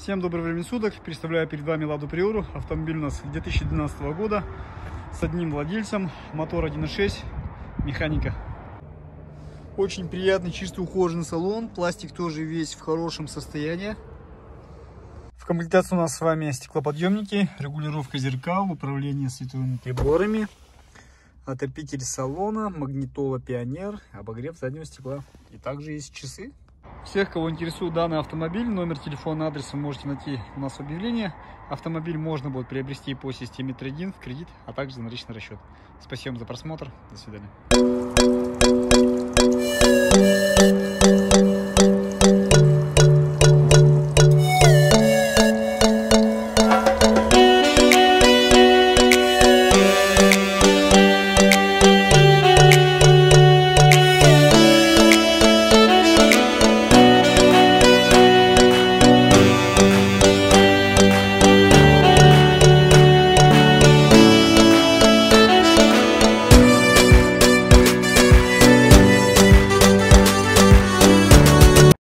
Всем доброго времени суток. Представляю перед вами Ладу Приору. Автомобиль у нас 2012 года с одним владельцем. Мотор 1.6, механика. Очень приятный, чистый, ухоженный салон. Пластик тоже весь в хорошем состоянии. В комплектации у нас с вами стеклоподъемники, регулировка зеркал, управление световыми приборами, отопитель салона, магнитола Пионер, обогрев заднего стекла. И также есть часы. Всех, кого интересует данный автомобиль, номер телефона, адрес вы можете найти у нас в объявлении. Автомобиль можно будет приобрести по системе трейд-ин в кредит, а также за наличный расчет. Спасибо за просмотр. До свидания.